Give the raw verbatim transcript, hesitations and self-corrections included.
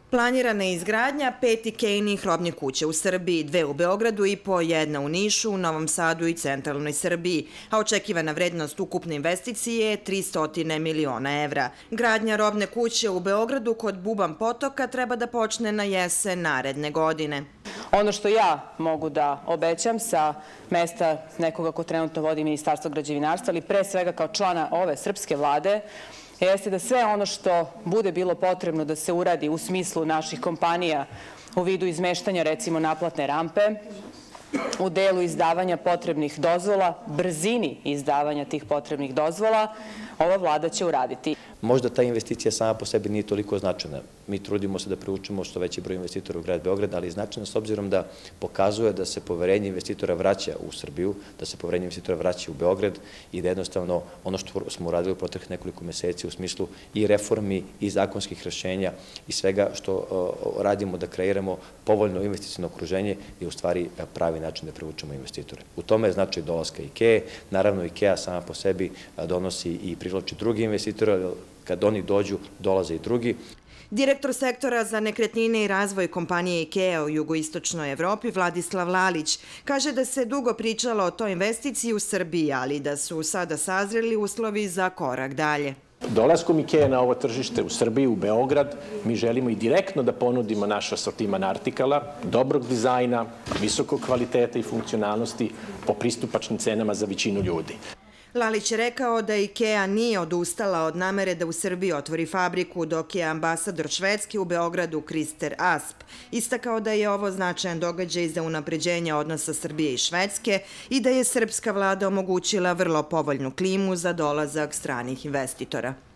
Planirana je izgradnja pet Ikeinih robnih kuća u Srbiji, dve u Beogradu i po jedna u Nišu, u Novom Sadu i centralnoj Srbiji, a očekivana vrednost ukupne investicije je tristo miliona evra. Gradnja robne kuće u Beogradu kod Buban potoka treba da počne na jesen naredne godine. Ono što ja mogu da obećam sa mesta nekoga ko trenutno vodi Ministarstvo građevinarstva, ali pre svega kao člana ove srpske vlade, jeste da sve ono što bude bilo potrebno da se uradi u smislu naših kompanija u vidu izmeštanja recimo naplatne rampe, u delu izdavanja potrebnih dozvola, brzini izdavanja tih potrebnih dozvola, ova vlada će uraditi. Možda ta investicija sama po sebi nije toliko značajna. Mi trudimo se da privučemo što veći broj investitora u grad Beograd, ali je značajna s obzirom da pokazuje da se poverenje investitora vraća u Srbiju, da se poverenje investitora vraća u Beograd i da jednostavno ono što smo uradili u proteklih nekoliko meseci u smislu i reformi i zakonskih rešenja i svega što radimo da kreiramo povoljno investicijno okruženje je u stvari pravi način da privučemo investitore. U tome je značaj dolaska IKEA. Naravno, IKEA sama po sebi donosi i privlači drugi investitora. Kad oni dođu, dolaze i drugi. Direktor sektora za nekretnine i razvoj kompanije IKEA u jugoistočnoj Evropi, Vladislav Lalić, kaže da se dugo pričalo o toj investiciji u Srbiji, ali da su sada sazreli uslovi za korak dalje. Dolaskom IKEA na ovo tržište u Srbiji, u Beograd, mi želimo i direktno da ponudimo naš asortiman artikala, dobrog dizajna, visokog kvaliteta i funkcionalnosti po pristupačnim cenama za većinu ljudi. Lalić je rekao da IKEA nije odustala od namere da u Srbiji otvori fabriku, dok je ambasador Švedske u Beogradu Krister Asp istakao da je ovo značajan događaj za unapređenje odnosa Srbije i Švedske i da je srpska vlada omogućila vrlo povoljnu klimu za dolazak stranih investitora.